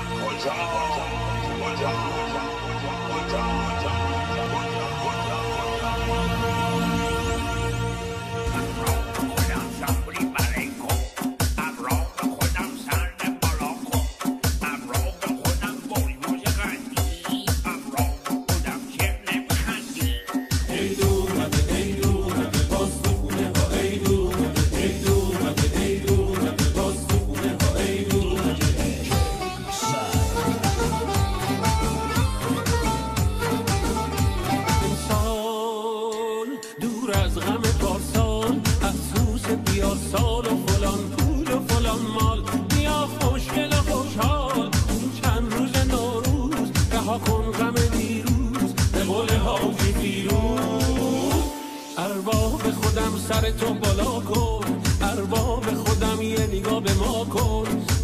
سال و فلان پول و فلان مال، بیا خوشگل و خوشحال این چند روز نوروز، رها کن غم دیروز به قول حاجی فیروز. ارباب خودم سر تو بالا کن، ارباب خودم یه نگاه به ما کن،